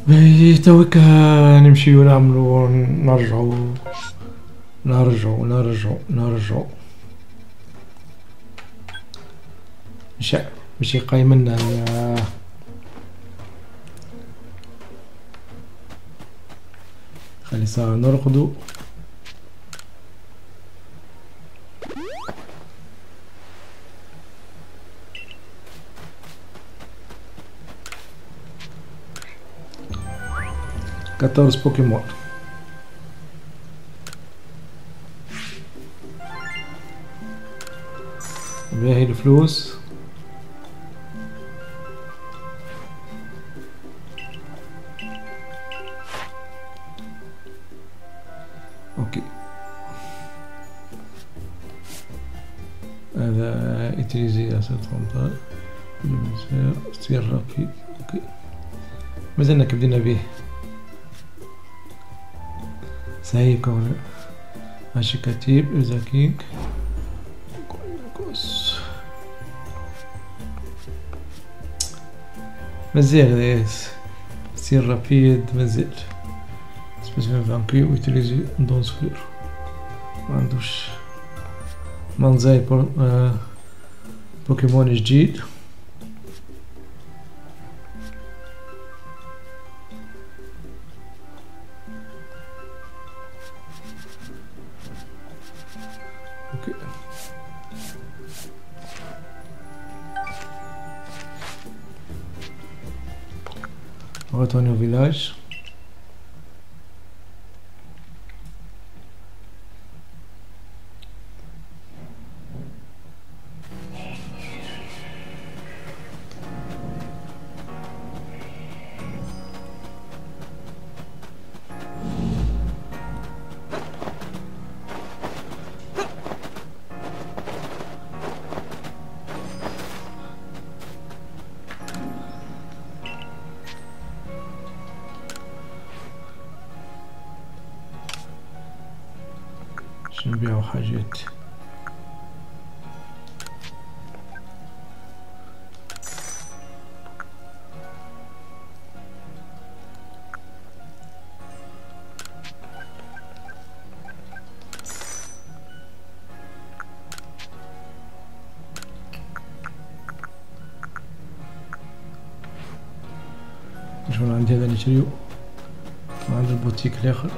باهي توك نمشيو نعملو نرجعو مشي قايمنا خلي ساعة نرقدو. كاتورز بوكيمون. باهي الفلوس اوكي. هذا اتريزي اسد خمطة ستير رابيد. اوكي مازلنا كبدينا به سهي كون ماشي كتيب ازاكيك مازال غيس ستير رابيد مازال سبيسيفيك فانكي ويتيليزي دونس فلور معندوش منزاي بوكيمون جديد. اوكي retourner au village. نبيعو حاجات. شغل عندي هذا نشريو عند البوتيك الاخر.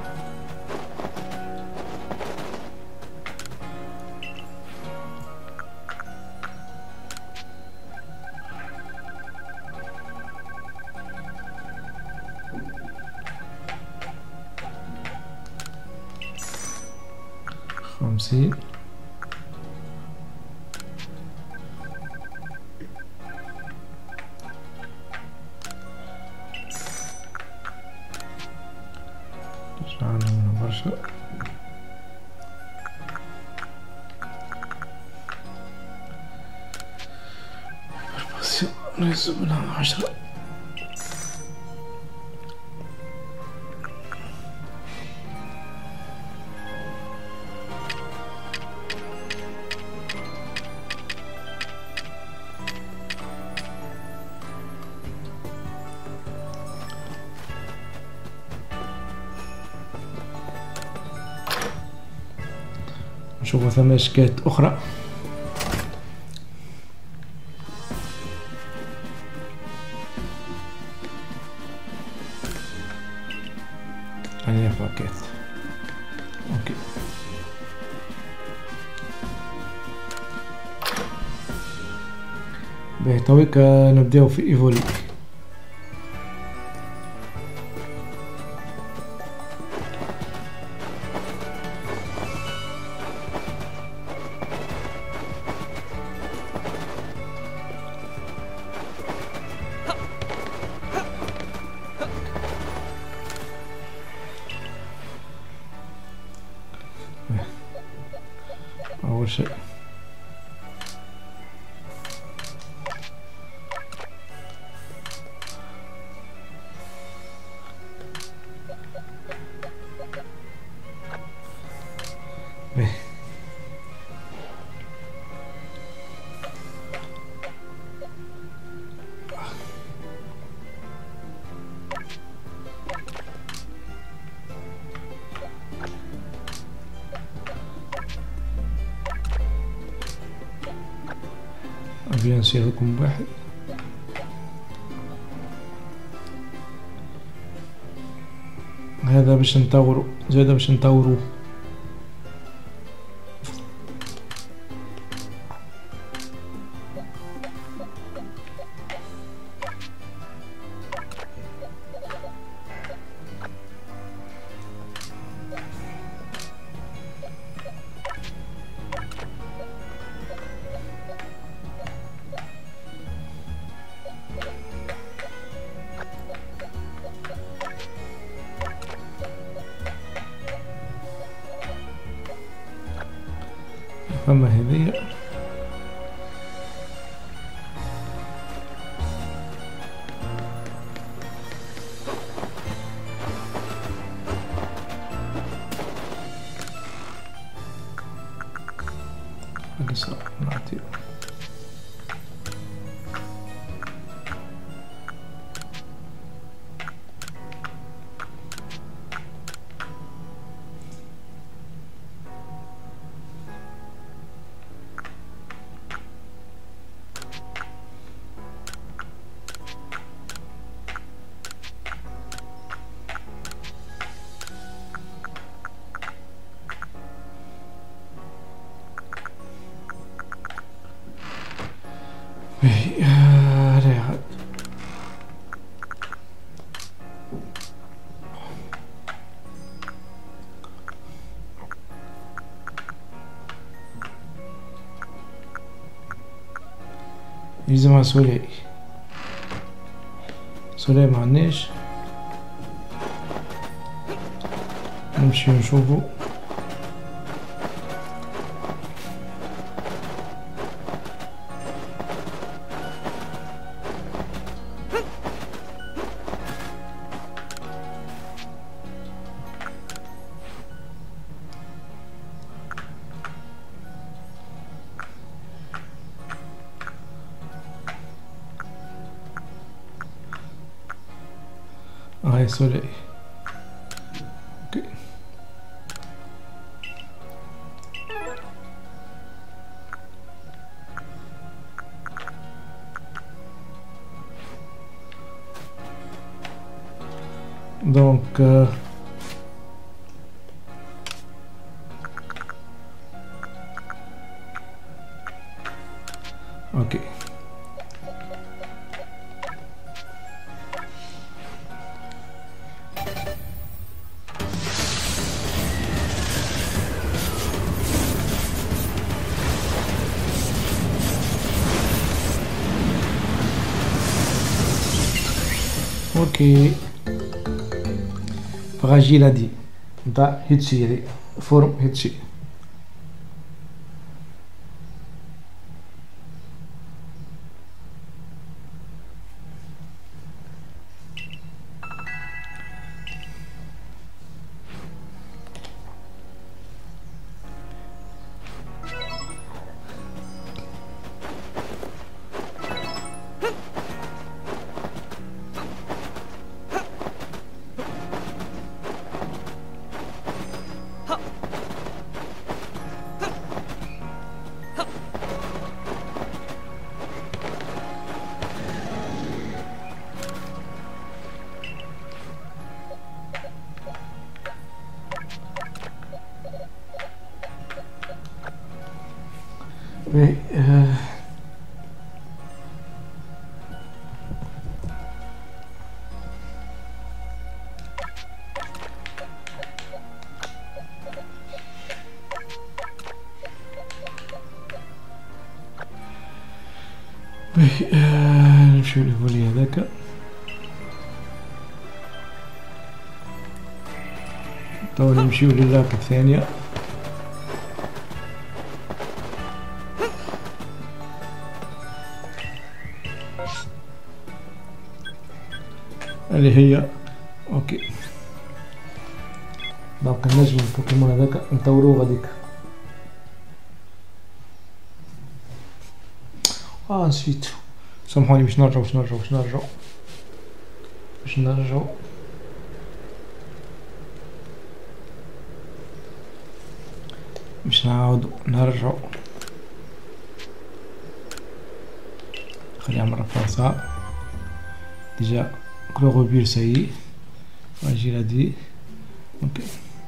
خمسين رجعنا من برشا. نهزو منها 10. نشوفو ثم اشكالات اخرى. هنيا باكيت. اوكي باهي تويك نبداو في ايفولي. أول شيء نسير لكم واحد. هذا باش نطورو، زادا باش نطورو. فما هذيا قصة نعطي. يلزمها سولاي. سولاي معندناش، نمشيو نشوفو. هاي سولاي. اوكي دونك اوكي اوكي. فراجيل هادي نتاع هيتشي، هادي فورم هيتشي. نمشيو للفولي هذاك. تو نمشيو لللاك الثانية. اللي هي اوكي. دونك نجم البوكيمون هذاك نطوروه غاديك. نسيت، سامحوني. باش نرجعو باش نعاودو نرجعو. خليها مرة فرصة. ديجا كلوروبيل سايي. واجي لهادي. اوكي.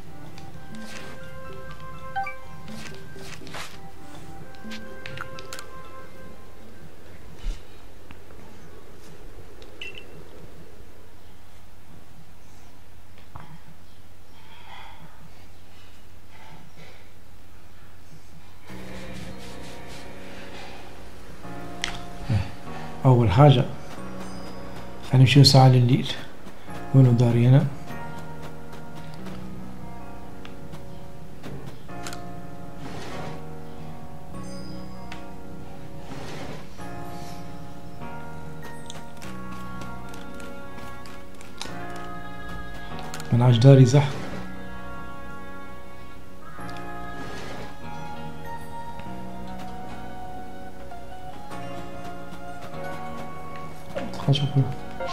أول حاجة حنمشيو ساعة لليل. وينو داري أنا؟ منعش داري زح. خلينا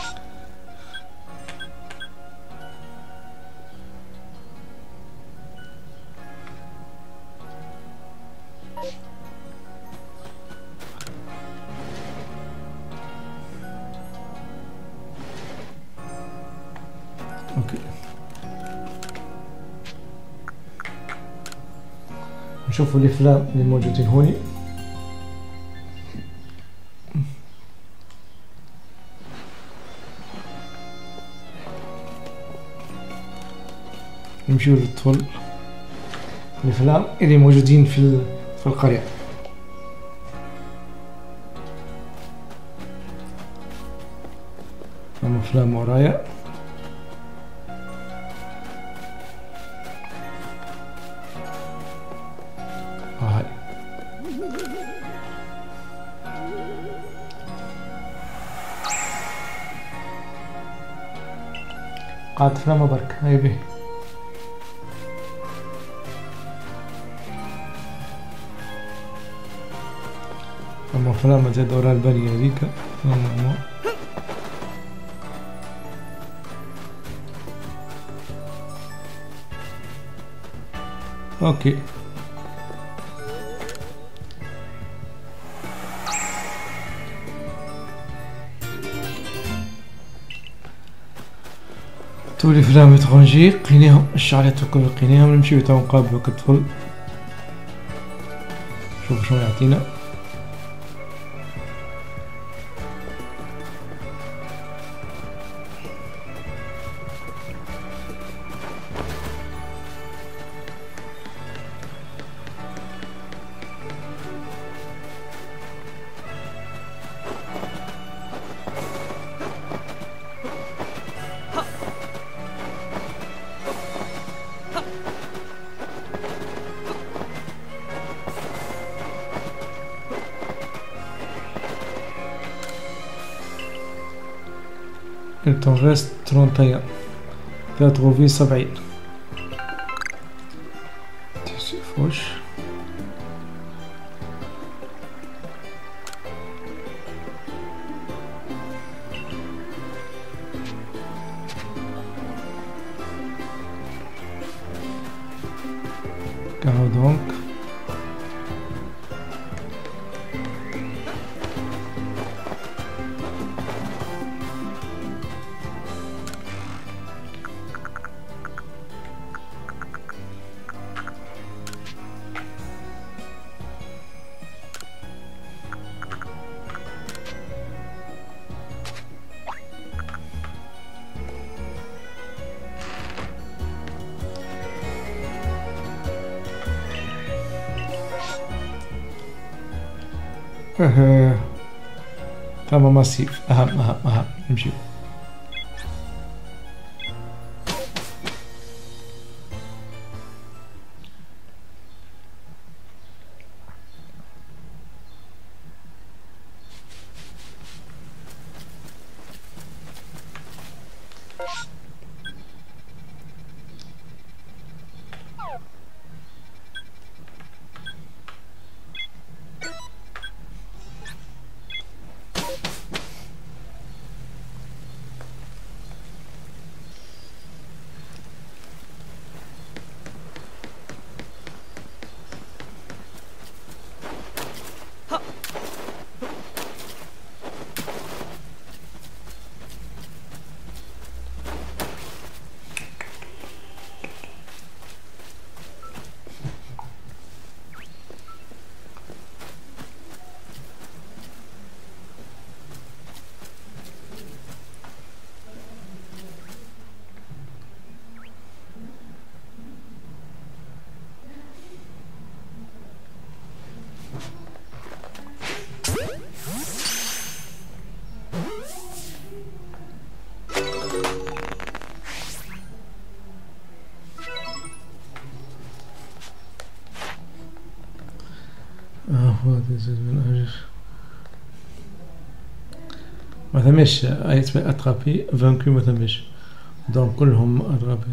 اوكي. نشوفوا الافلام اللي موجودين هوني. نمشيو للطفل الافلام اللي موجودين في القرية. افلام ورايا. هاي قاعد افلام برك. هاي به اما افلام زي دوران البنية هذيك. اوكي. تولي فلام ترونجي قينيهم الشعلات وكل قينيهم. نمشيو تو نقابلو كطفل. شوف شنو يعطينا. Il t'en reste 31. Tu as trouvé 70. Tissu fauche. Carreau donc. تمام ماسيف. أهم نمشي. ما ثماش ايت اترابي فانكو، ما ثماش دونك كلهم اترابي.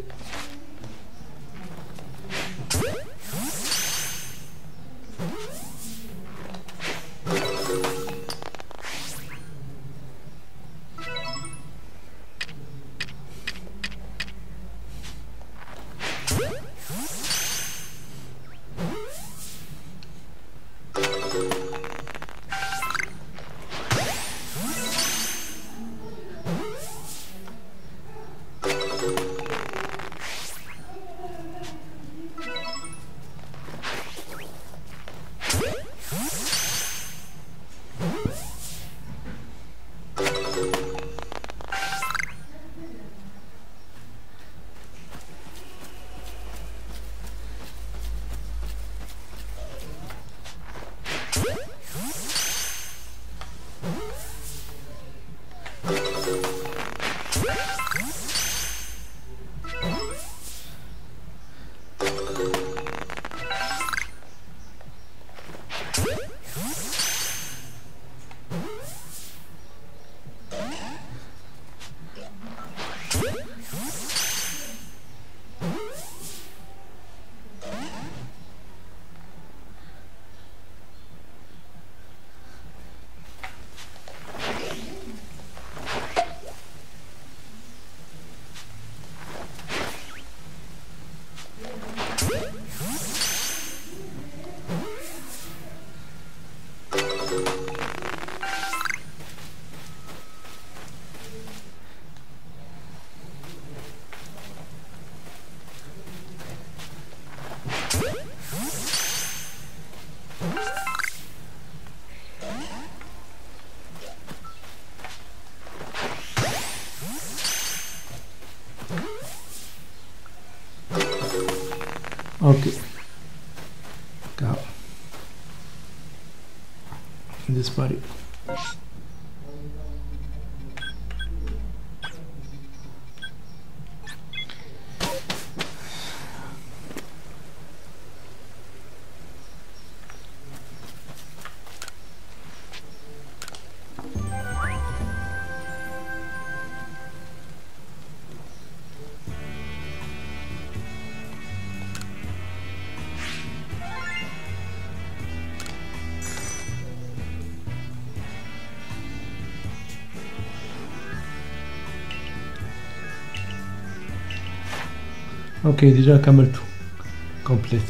اوكي كاو dispari. اوكي ديجا كملتو كومبليت.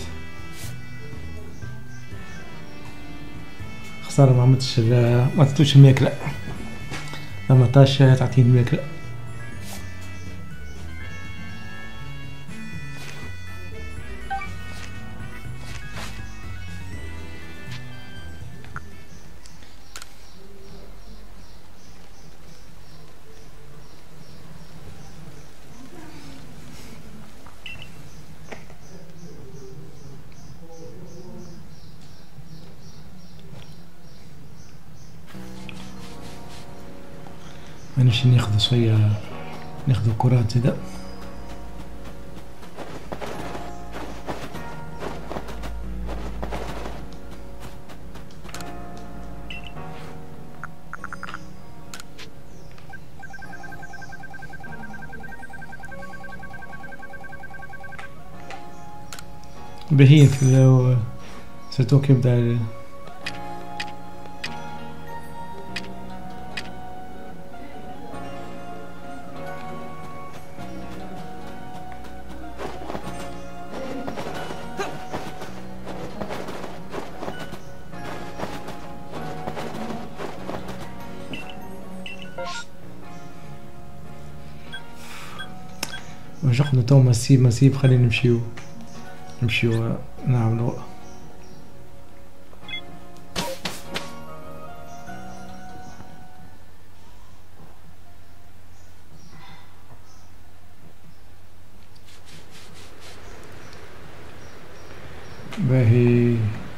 خسارة ما عملتش ما عطيتوش الماكلة، لما طاش تعطيه الماكلة. نمشي ناخذ شوية، ناخذ كرات زادا. بهين لو سيرتو كيبدا نجحنا تو مسيب خلينا نمشيو نعملو. باهي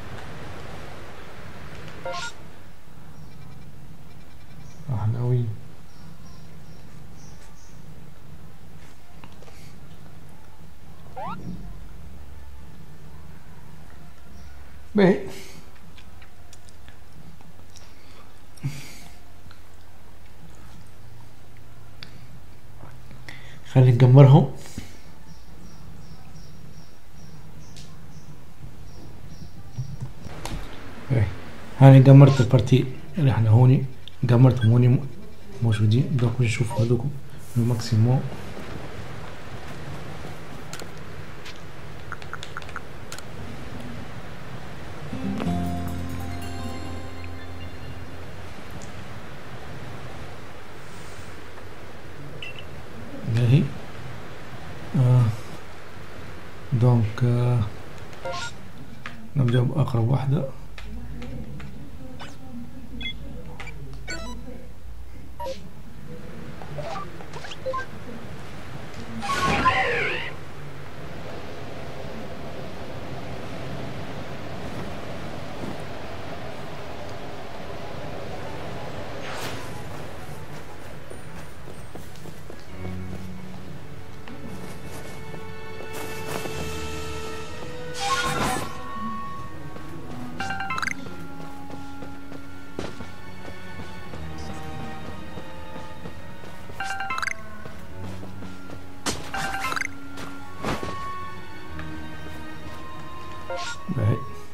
احنا وين باهي خلينا نقمرهم. هاني قمرت البارتي اللي احنا هوني قمرتهم هوني موجودين. دوك نشوف هذوك الماكسيموم. باهي دونك نبدأ بأقرب واحدة. باهي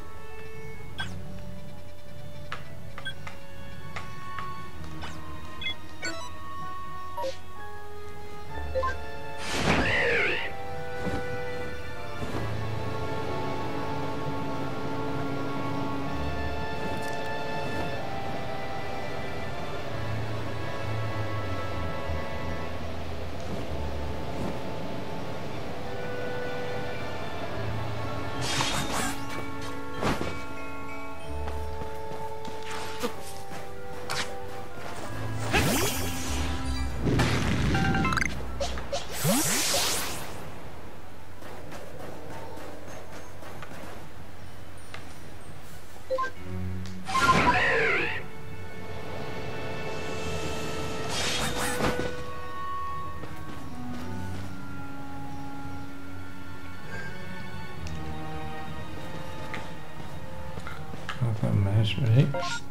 ماشي. باهي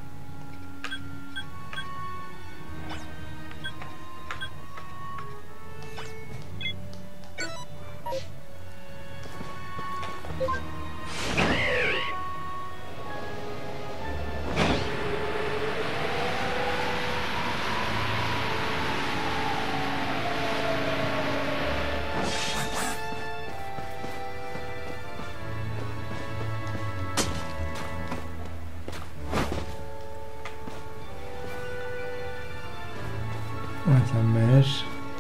ما تماش.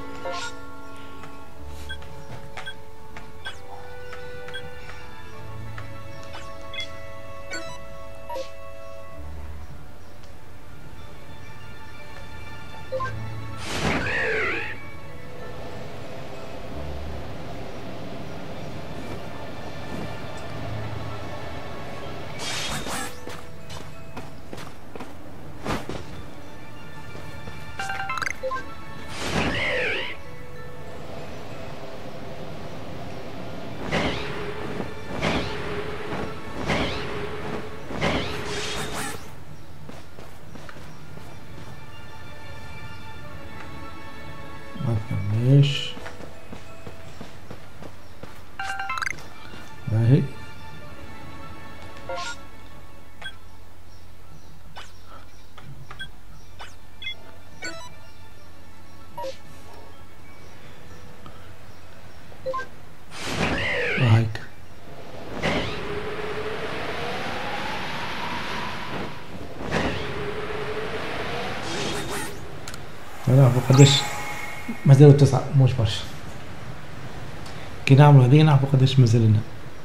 ما تماش. باهي هيك. لا قديش مازالوا 9 مش برشا. كي نعملوا هذه نعرفوا قديش مازال لنا.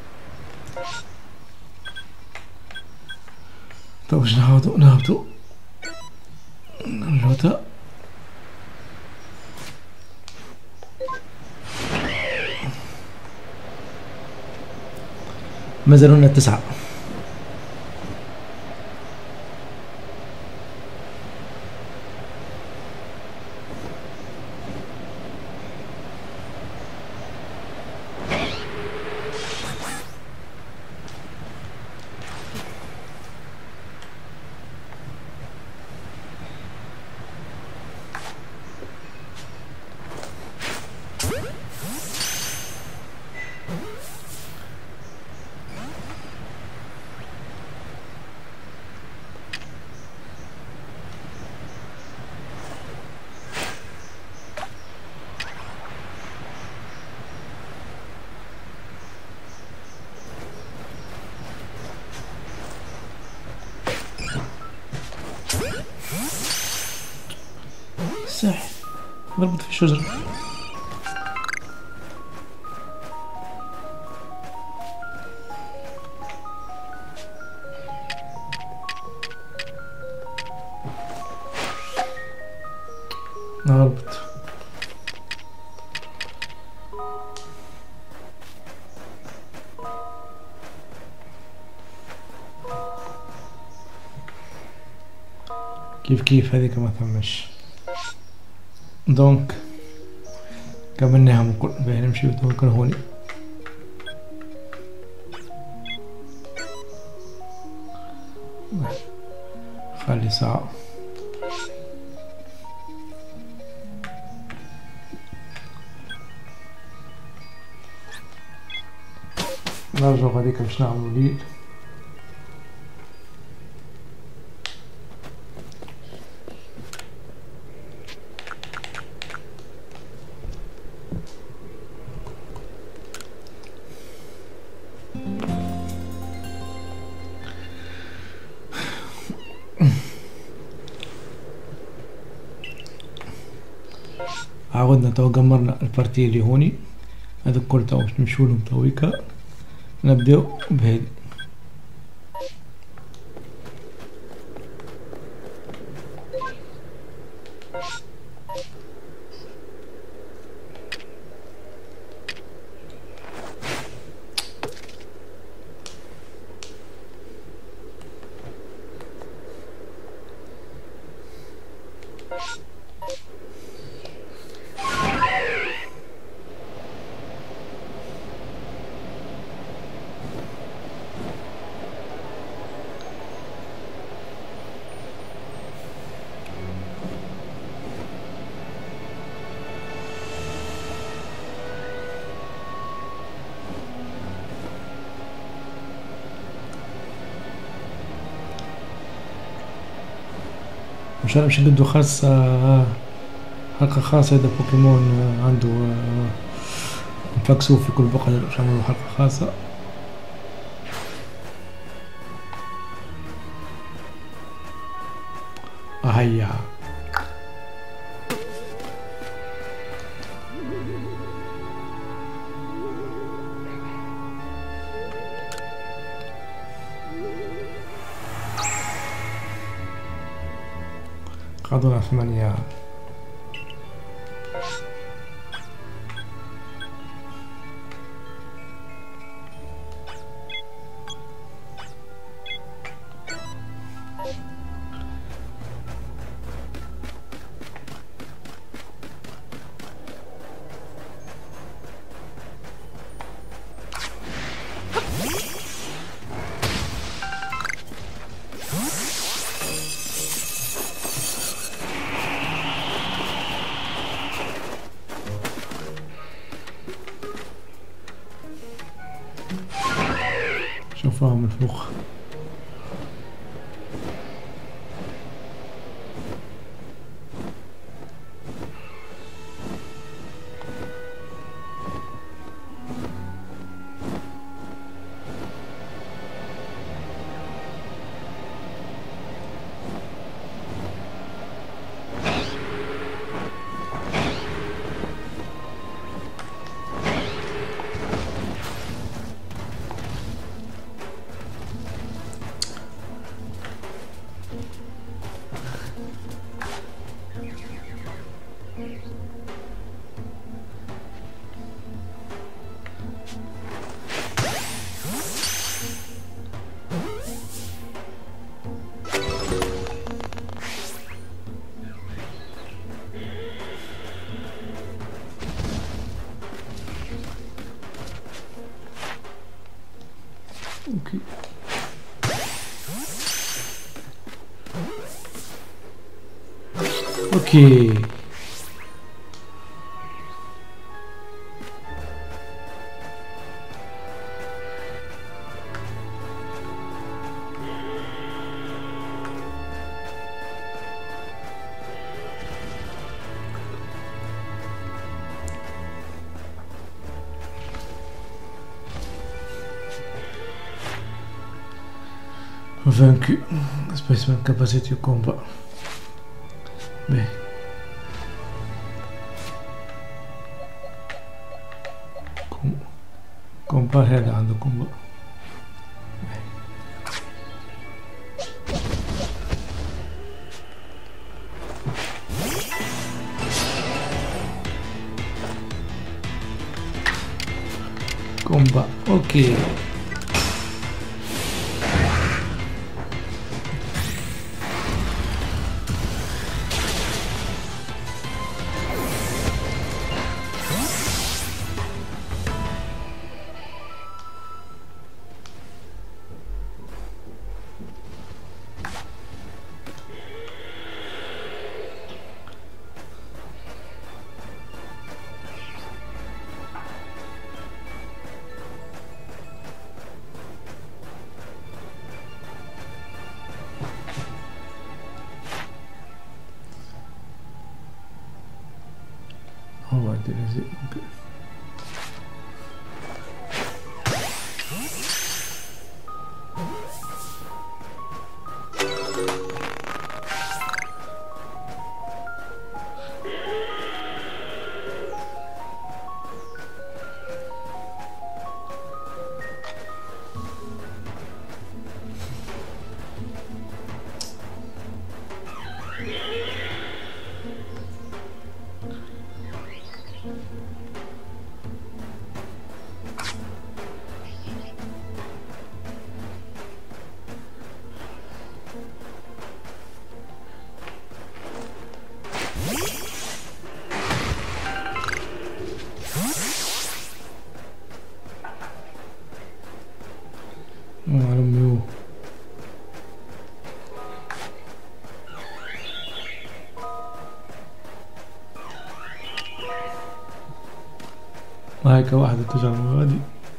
طيب باش نهبطوا نرجعوا مازالوا لنا 9. صح ضربت في الشجرة. ضربت. كيف هذيك ما ثمش. دونك كملناها من كل باهي نمشي دونك هوني. خلي ساعة. نرجع غاديك باش نعملو ليل. عاودنا تو قمرنا البارتي اللي هوني هذوك كل تو باش نمشولهم تويكا. نبداو بهذي. مش عارف باش نقدو خاصة حلقة خاصة إذا بوكيمون عنده نفكسوه في كل بقعة باش نعملو حلقة خاصة. هيا قادونا 8. شوفوها من فوق. اوكي اوكي vaincu. Spaceman capacity combat. Mais كومبا هذا عنده كومبا. كومبا اوكي. هو ده معلوم. هيك واحدة تجعل مبادئ.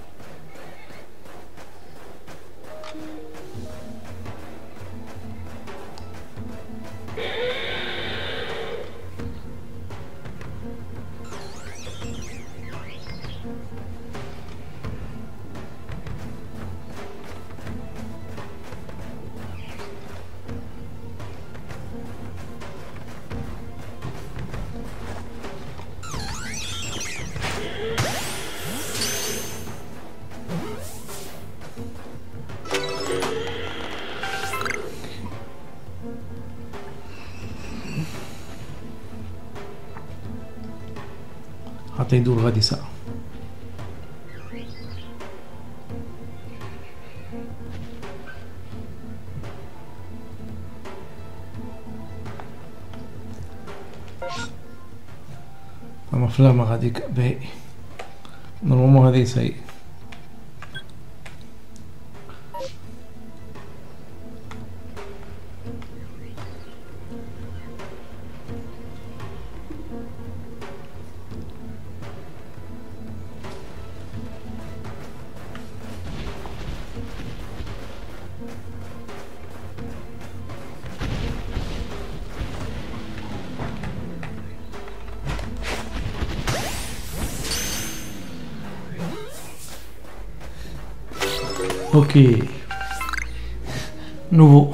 حتى يدور غادي ساعة. أما فلاما غاديك باهي نورمالمون هذه ساي. اوكي نوفو.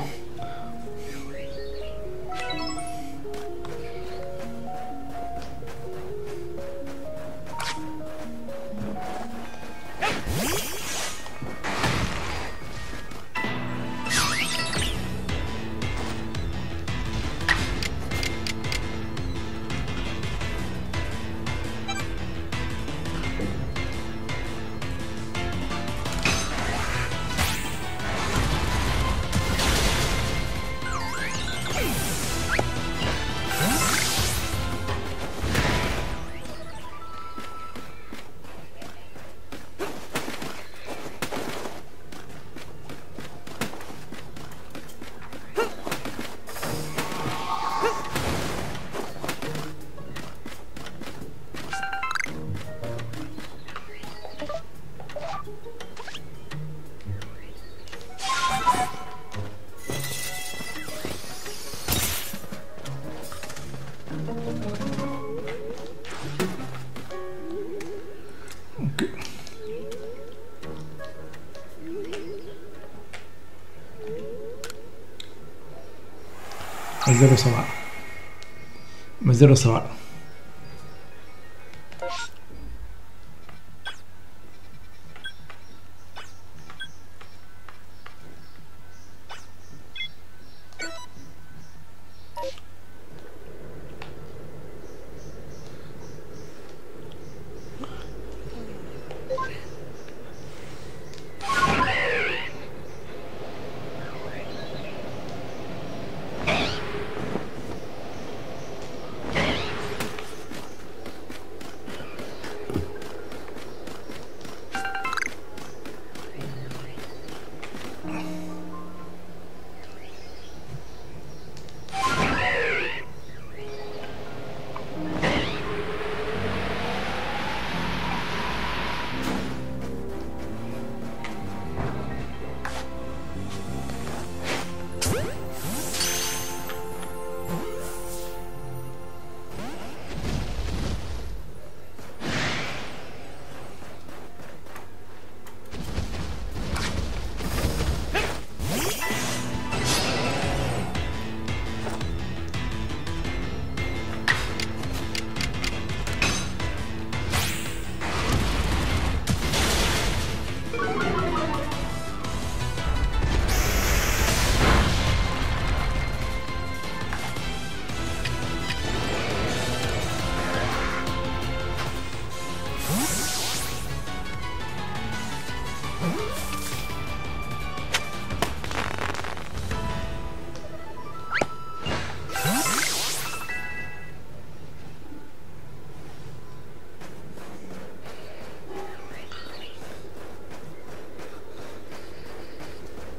مزيرو سبعة.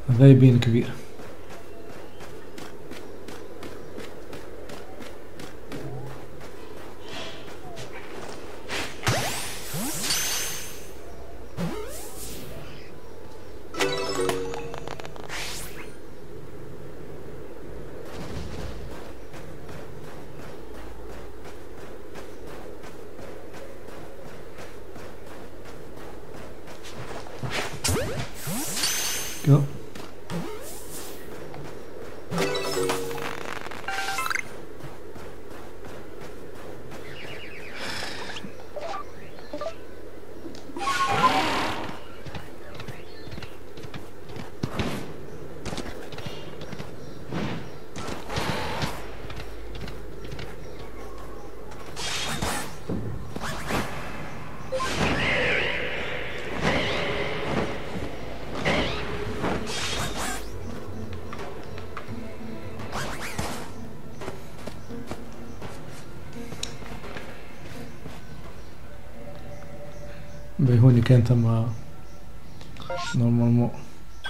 هذا يبين كبير. كده هوني كان ثم نورمالمون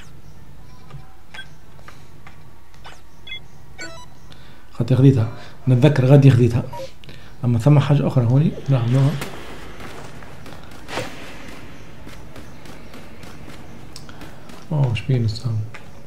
خاطر خديتها، نتذكر غادي خديتها، اما ثم حاجة اخرى هوني نعملوها. اوه شبين الساوند.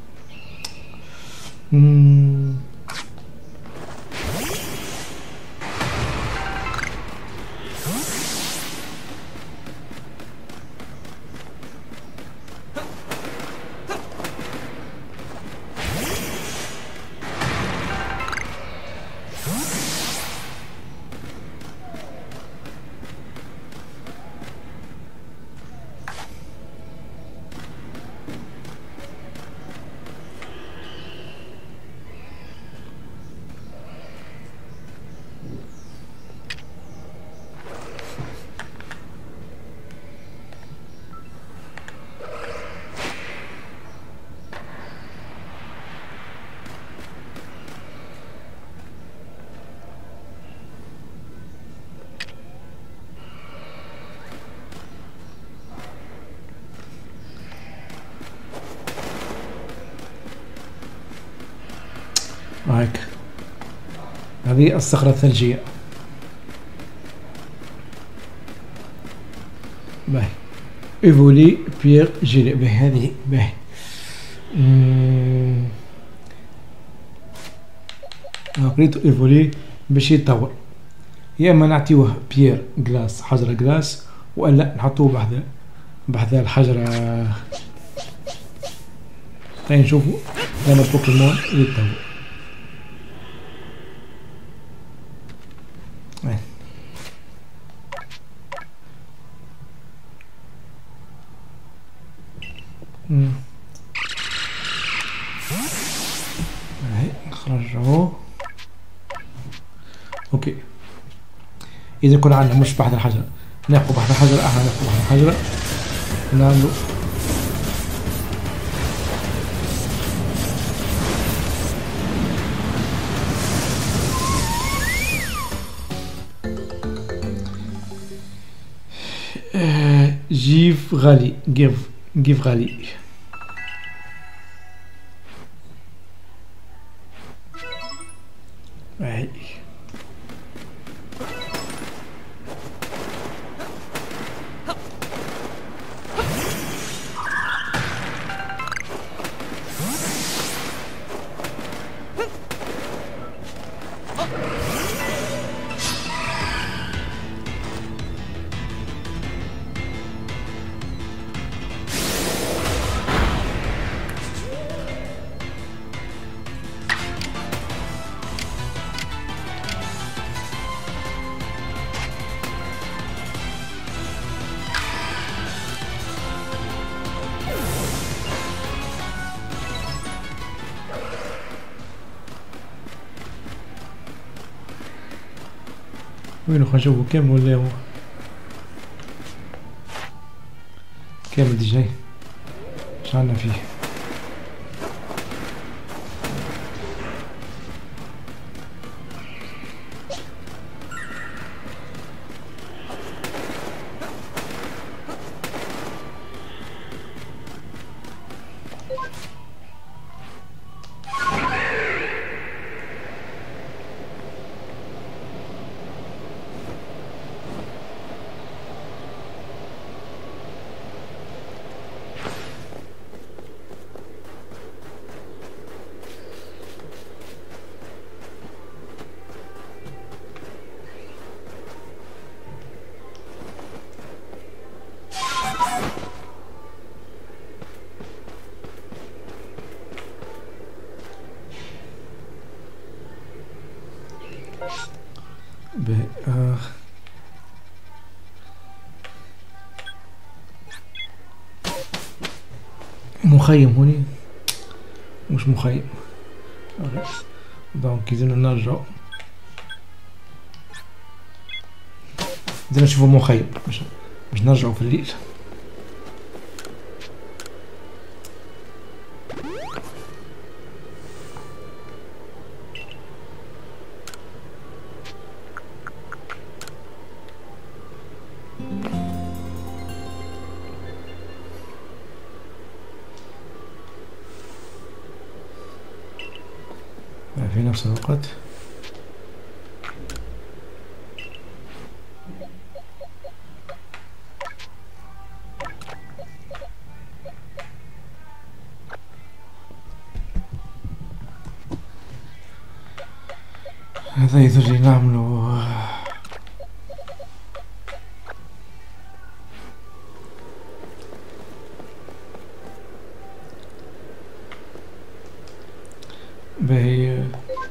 هيك هذه الصخرة الثلجية. باهي ايفولي بيير جيلي. باهي هذه باهي. قريتو ايفولي باش يتطور، يا اما نعطيوه بيير جلاس حجرة جلاس، والا نحطوه بحذا الحجرة. خلينا نشوفو لما البوكيمون يتطور. هاي نخرجوه. اوكي اذا كنا عندنا مش بحث الحجرة، ناخذ بحث الحجرة. احنا ناخذ بحث الحجرة نعملو جيف غالي. جيف غالي. هاي وينو خنشوفو كامل ولا هو كامل دي جاي؟ اش عندنا فيه؟ مخيم هوني مش مخيم. دونك يزينا نرجعو، يزينا نشوفو مخيم باش نرجعو في الليل. في نفس الوقت هذا يضر نعملو باهي.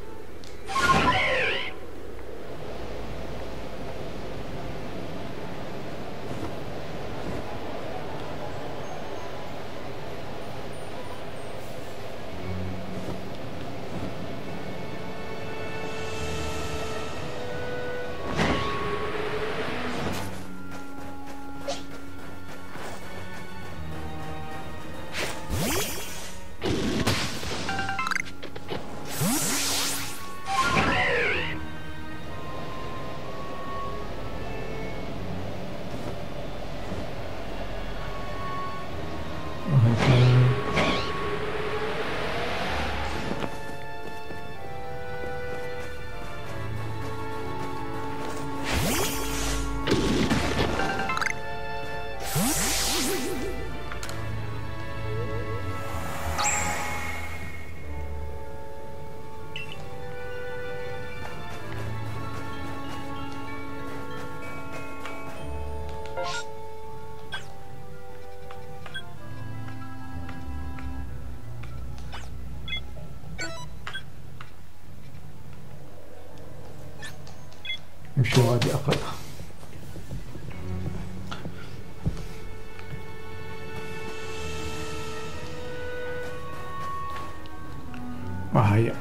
نمشيو غادي أقل. هيا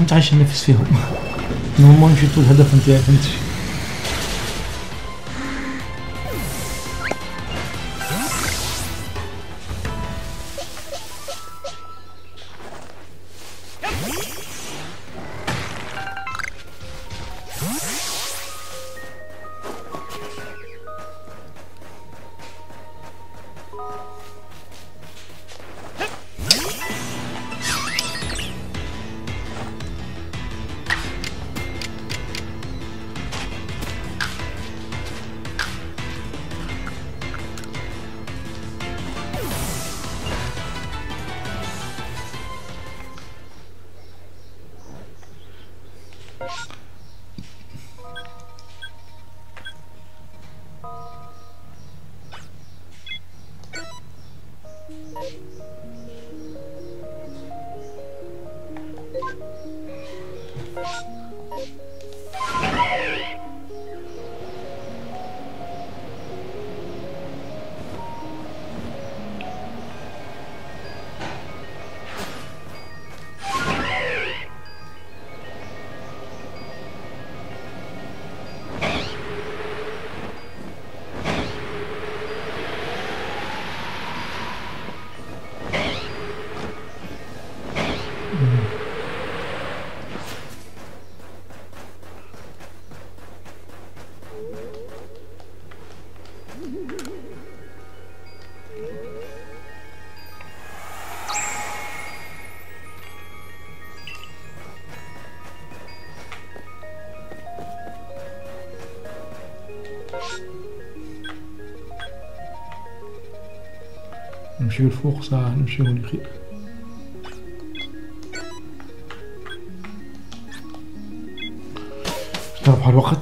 تعيش النفس فيهم. نورمال نمشي طول الهدف نتاعي فهمتش. نمشيو الفوق ساعة نمشيو لخير. نربح الوقت.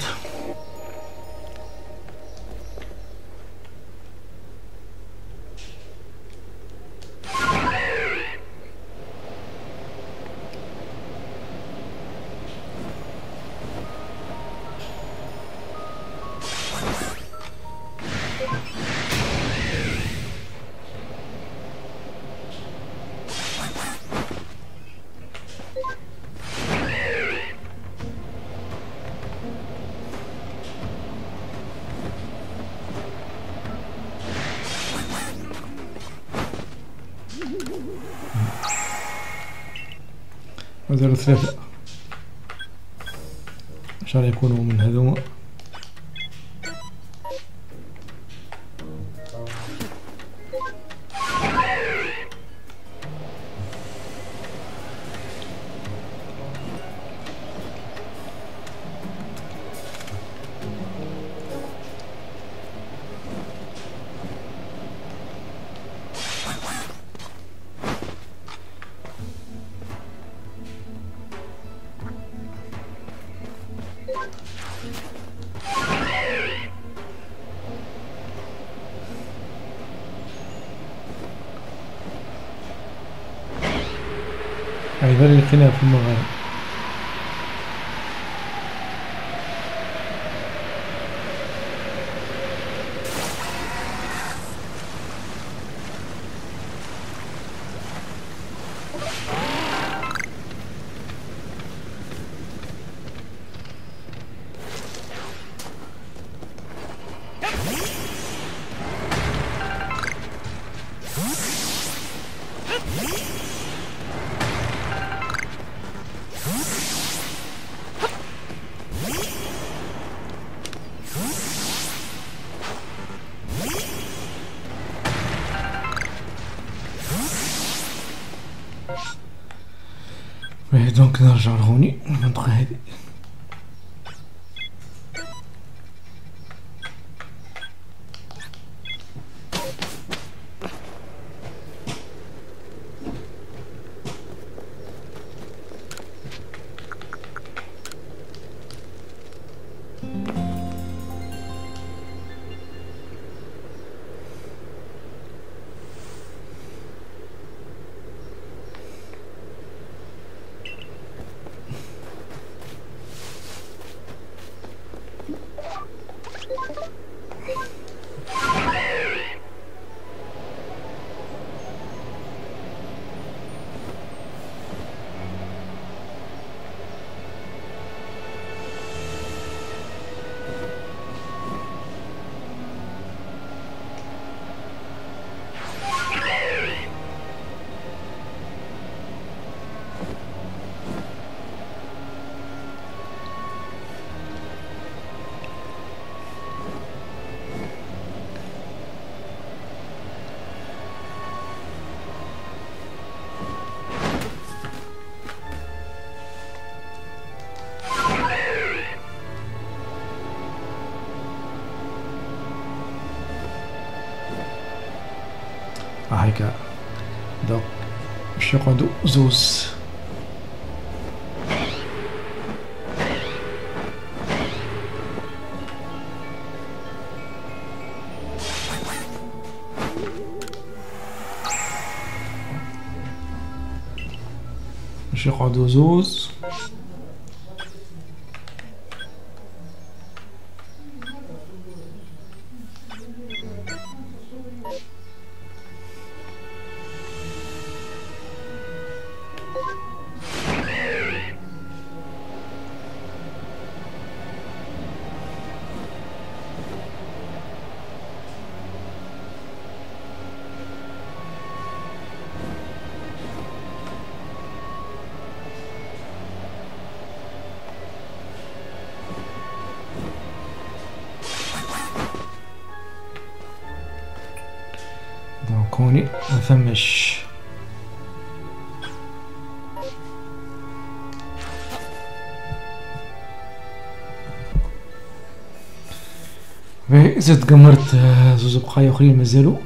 مازالوا ثلاثة إن شاء الله يكونوا من هذوما. هذا اللي لقيناه في المغارب. دونك نرجع لهوني المنطقة هذه. هيكا دونك باش يقعدو زوز. باش يقعدو زوز. دونك هوني مفماش باهي. زدت قمرت زوز بقايا اخرين مازالو.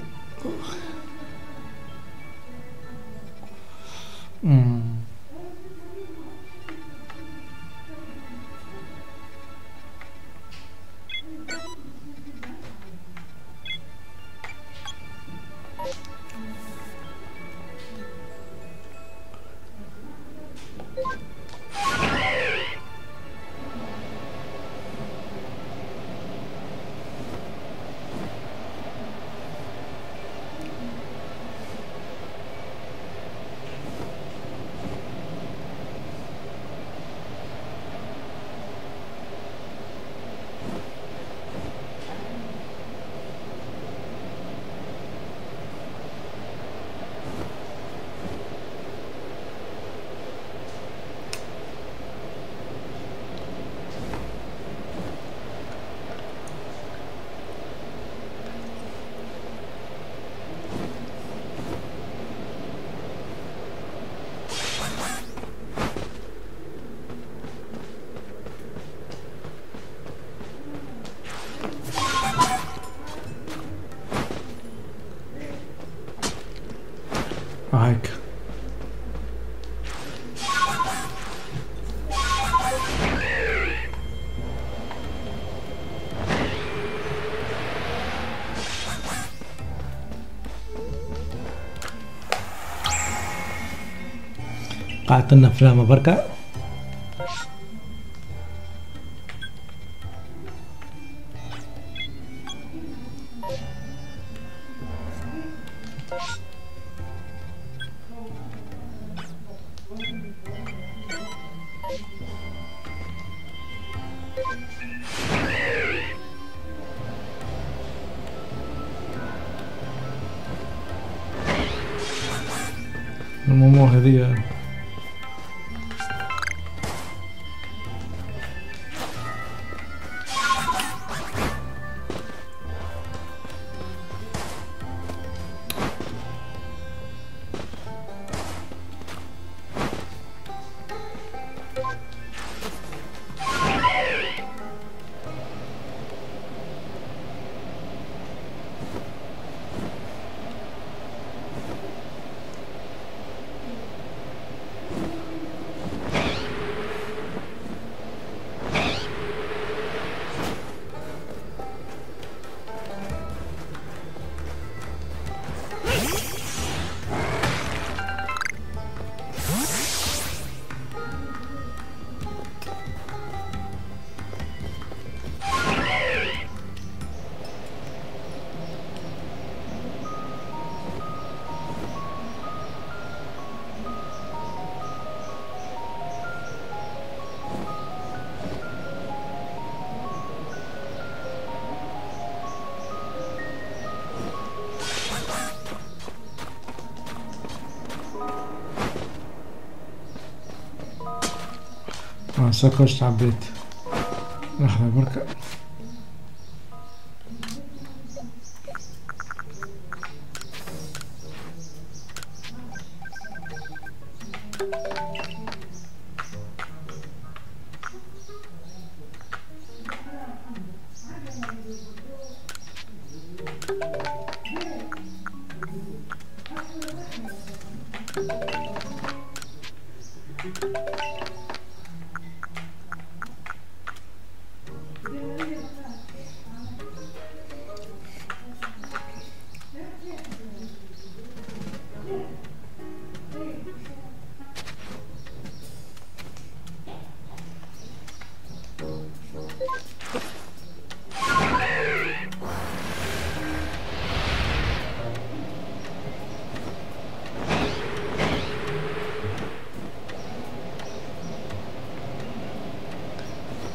هيك قعدتلنا فلامة بركة. المومو هذه سكرت تعبيت. لحظة بركة.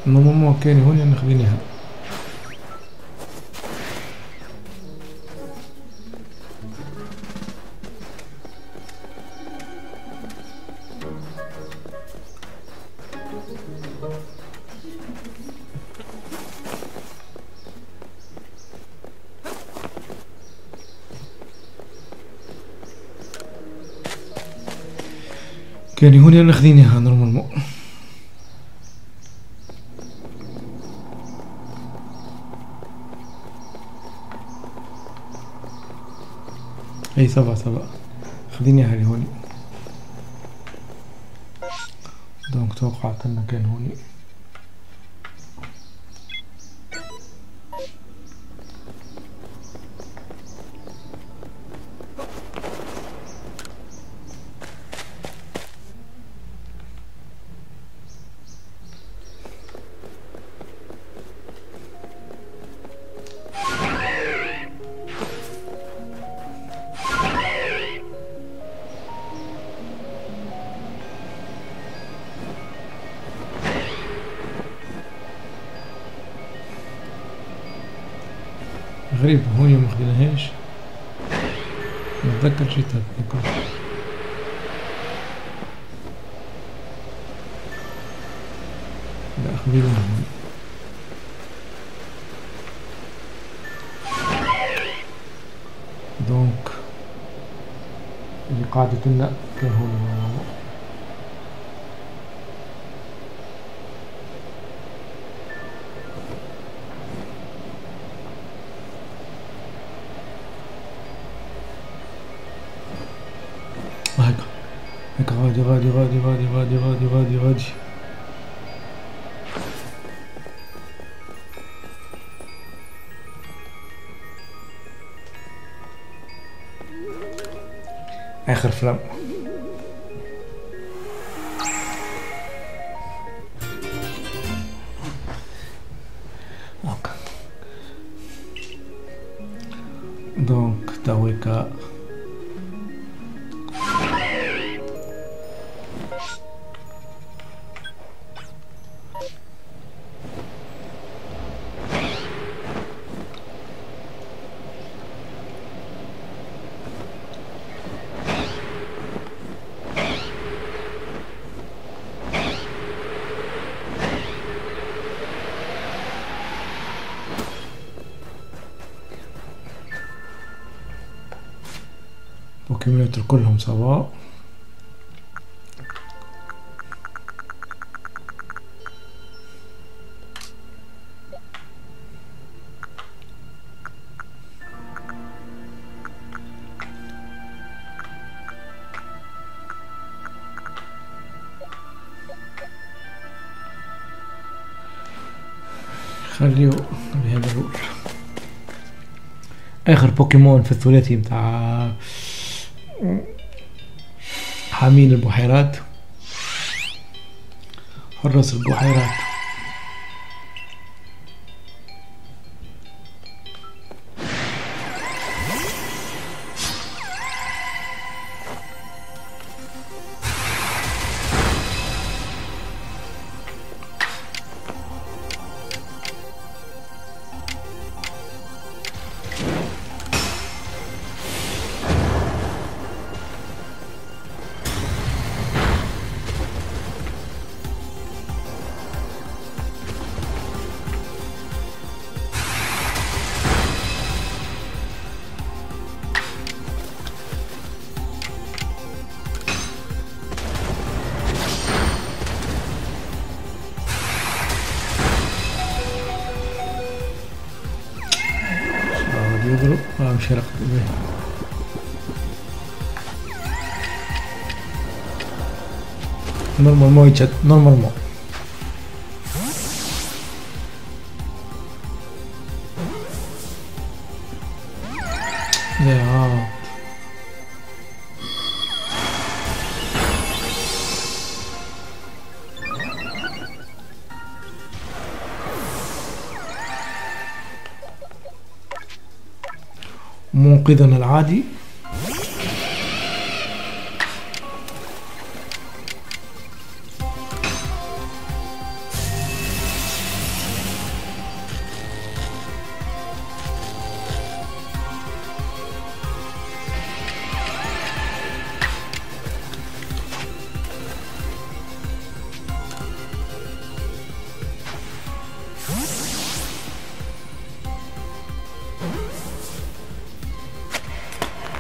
نورمالمون كاين هوني نخلينيها. كان هوني نخدينيها نورمالمون. اي صافا خدينيها لي هوني. دونك توقعت ان كان هوني. غريب هوني مخديناهاش. نتذكر جيت هكا. لا خلينا هون. دونك اللي قاعدة لنا كان هون. هكا غادي. آخر فيلم. دونك تاويكا بوكيمونات كلهم سوا. خليه بهذا الرول. اخر بوكيمون في الثلاثي متاع حامين البحيرات، حراس البحيرات. يضرب مش رقد به. نورمالمون يتشد نورمالمون. منقذنا العادي.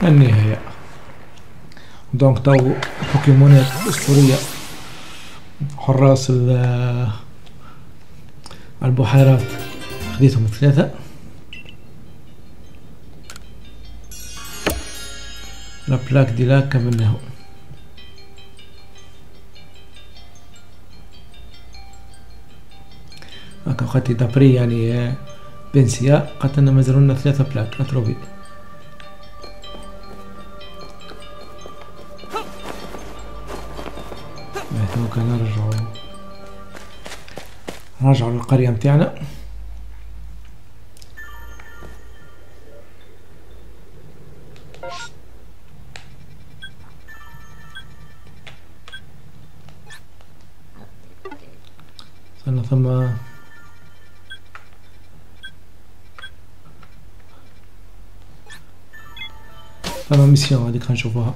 النهاية. دونك تو بوكيمونات أسطورية، حراس البحيرات خديتهم 3. لا بلاك دي لا كملناه. هاكا خدي دابري يعني بنسيا قتلنا مازالولنا 3 بلاك اتروبي. هاكا نرجعو للقرية متاعنا. صرنا ثم ميسيون هاديك غنشوفوها.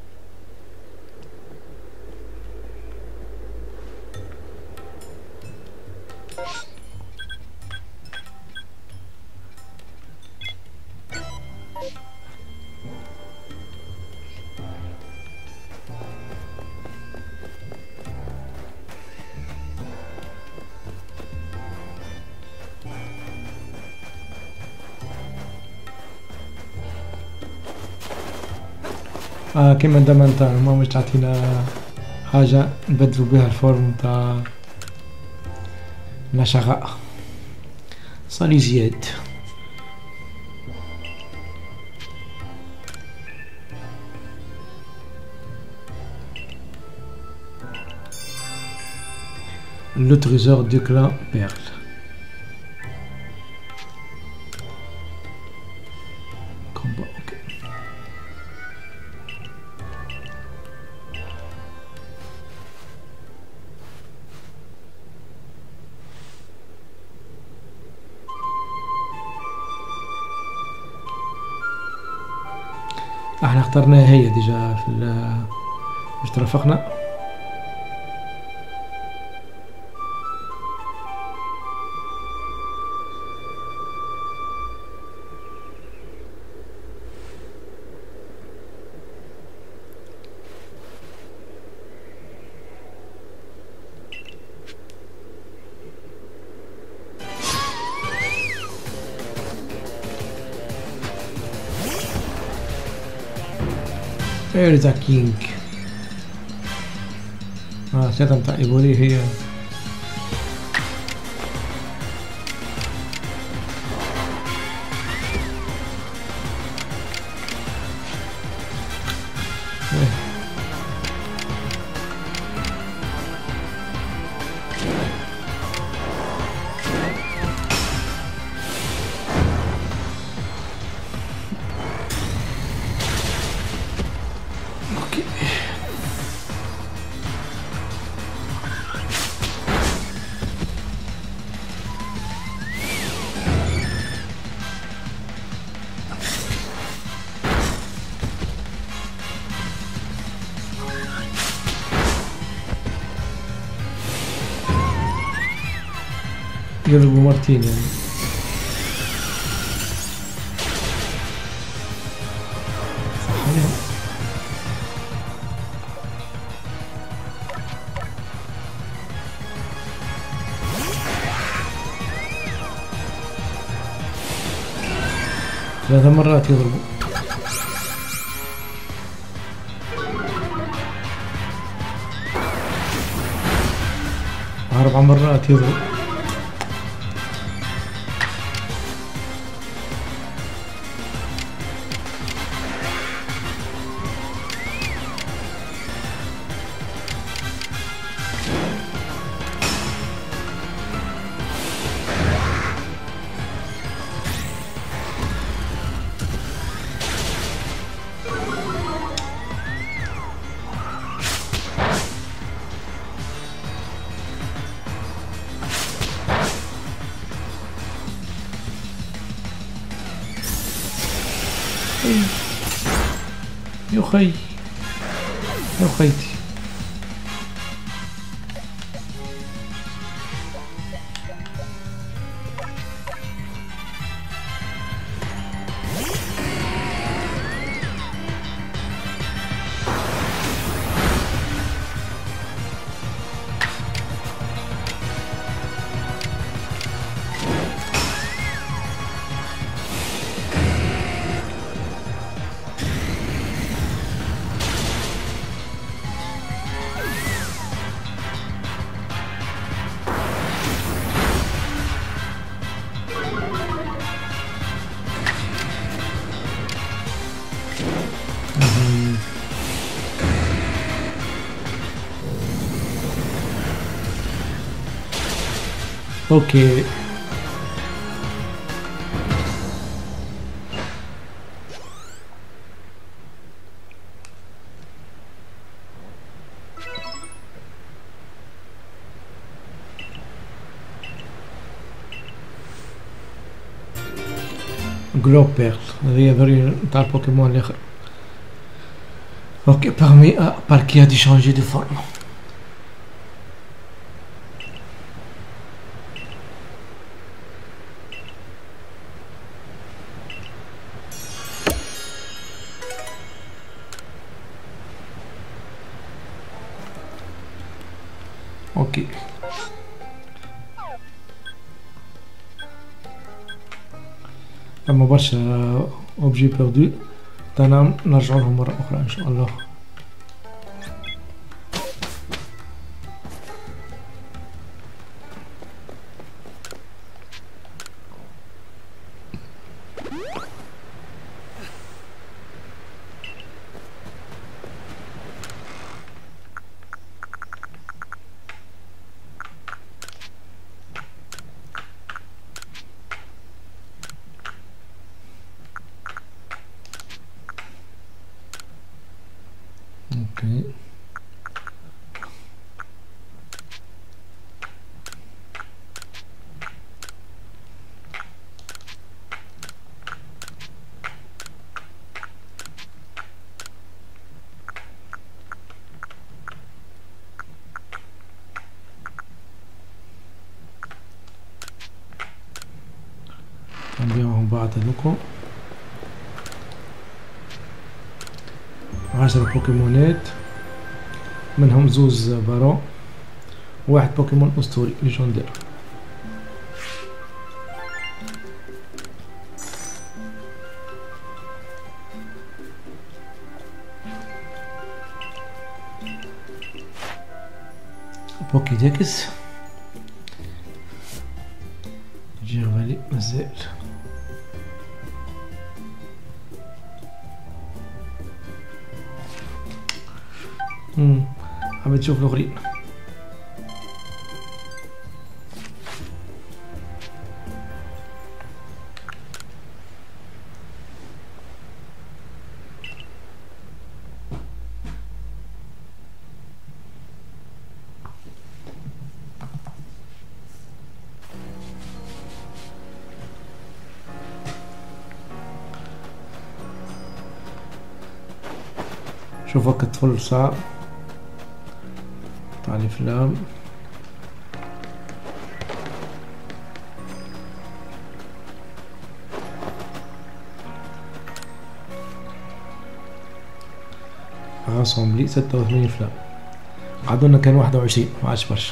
كيما داما نتا ما مش تعطينا حاجة نبدلو بها الفورم نتاع نشغاء. صالي زياد le trésor du clan Perle. Combat, ok. احنا اخترناها هي ديجا في باش ترافقنا. Erza King. ثلاثة متاع إيبولي هي يضربوا مرتين يعني. صح عليهم. ثلاث مرات يضربوا. 4 مرات يضرب. يا خي يا خيتي. اوكي. Glowpert, هذه ضروري نتاع البوكيمون الاخر. اوكي parmi par qui a dû changer de forme. اوكي اما برشا اوبجي بيردو تانا نرجع لهم مرة اخرى ان شاء الله. اوكي نبيعهم بعض هذوكم 10 بوكيمونات منهم زوز بارون وواحد بوكيمون اسطوري ليجوندير. بوكي ديكس جيرفالي مازال. حبيت نشوف الاخرين. شوف هاك الطفل ساعة تاع الافلام. راسومبلي 86 افلام، عدونا كان 21 ما عادش برشا.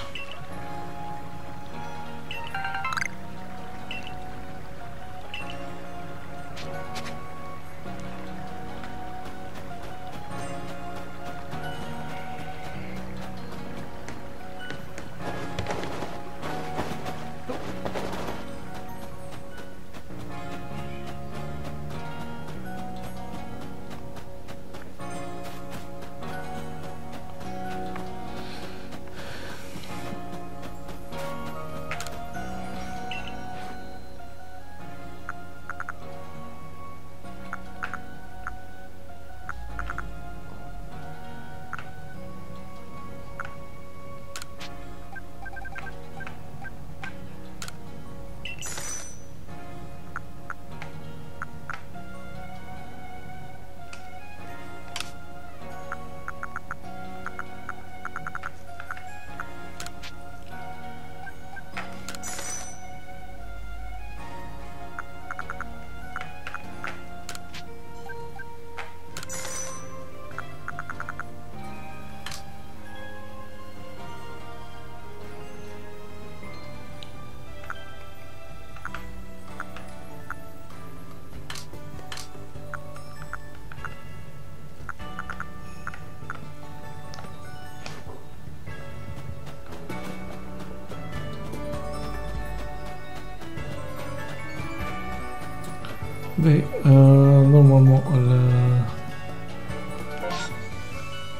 باهي نورمالمون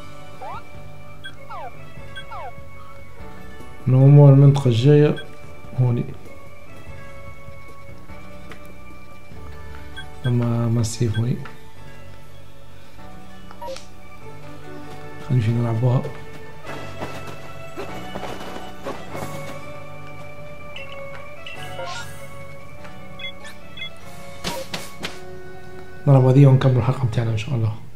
نورمال المنطقة الجاية هوني لما ما السيف هوني. خلينا نلعبوها. نلعب هذه ونكمل الحلقة متاعنا إن شاء الله.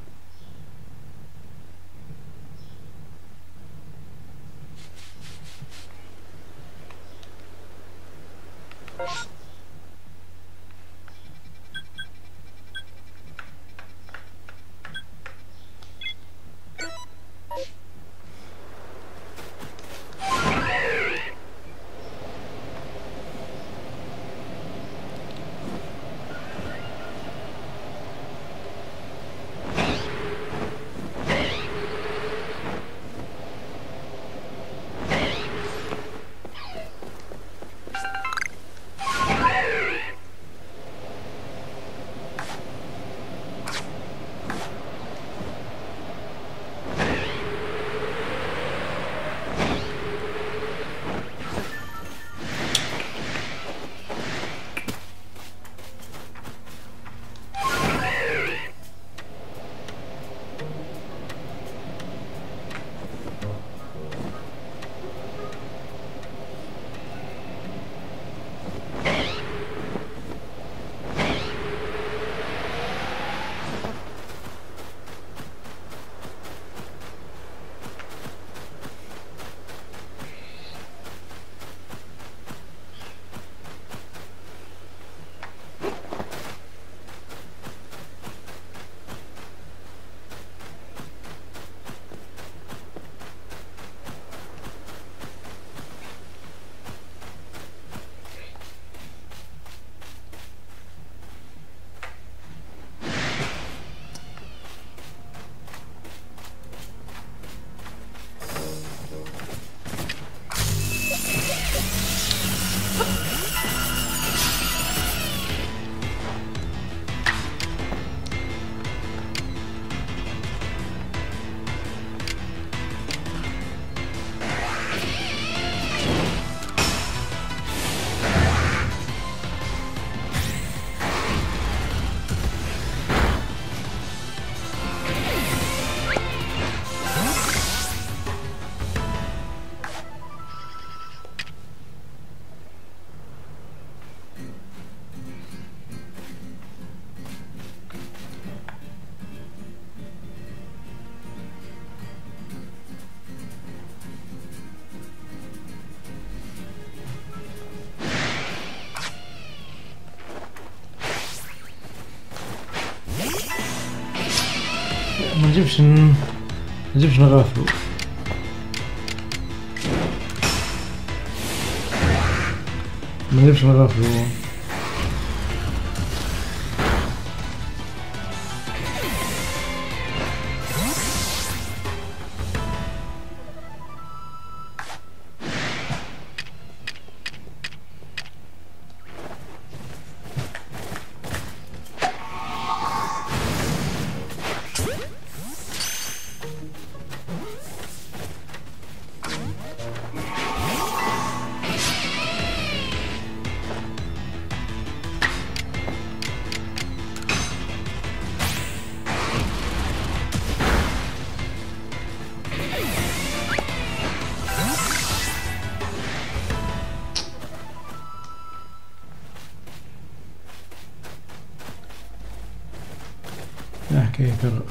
ما نجيبش نغافلو. ما نجيبش نغافلو. حكاية ترى.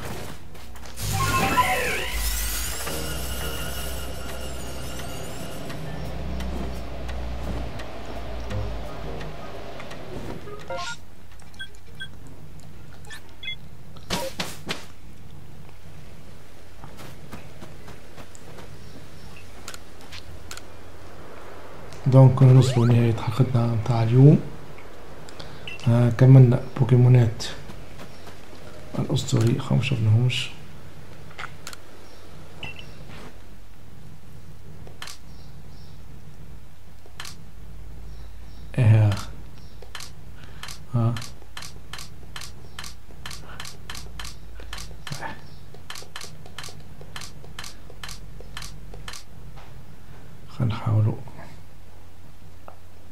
دونك نوصلوا لنهاية حلقتنا متاع اليوم. كملنا بوكيمونات الأسطوري، ما شفناهمش. خلينا نحاولوا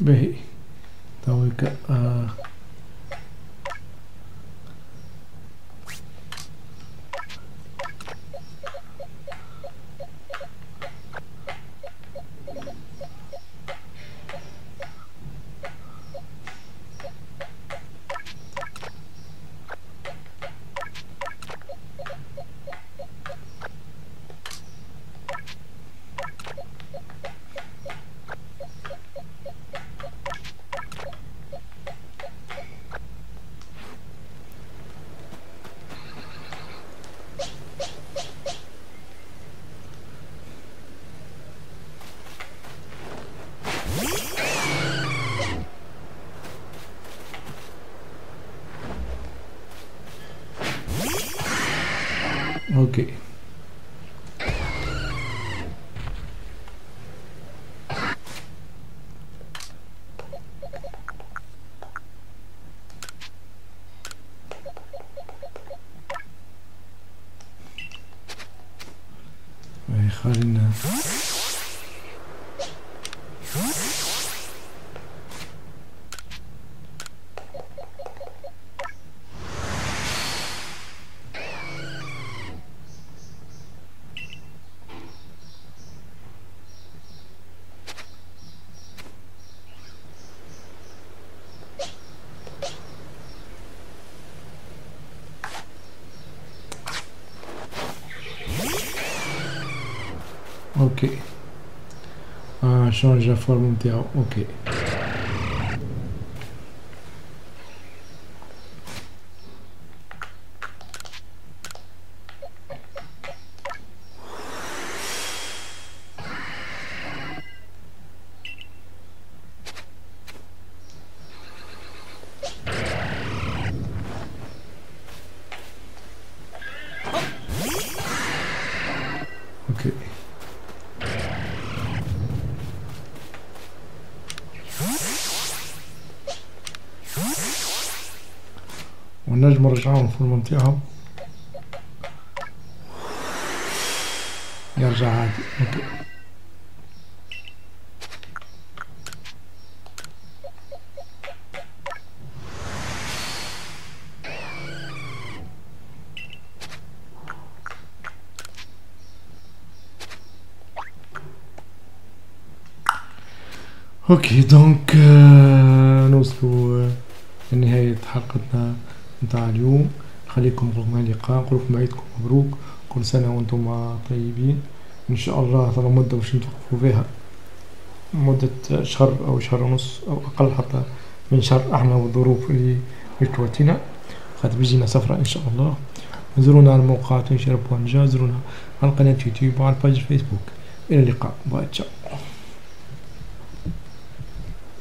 باهي تويك اوكي. خلينا اوكي. شونج الفورم نتاعو. اوكي اوكي. ونجم نرجعهم الفورم نتاعهم يرجع عادي. اوكي اوكي. دونك نوصلوا لنهاية حلقتنا نتاع اليوم. نخليكم رغم اللقاء، نقولكم عيدكم مبروك، كل سنة وانتم طيبين. ان شاء الله ثم مدة باش نتوقفوا فيها، مدة شهر او شهر ونص او اقل حتى من شهر، احنا والظروف اللي تواتينا، خاطر بيجينا سفرة ان شاء الله. زورونا على الموقع تنشر بوانجا، زورونا على قناة يوتيوب وعلى الباج فيسبوك. الى اللقاء، باي تشاو.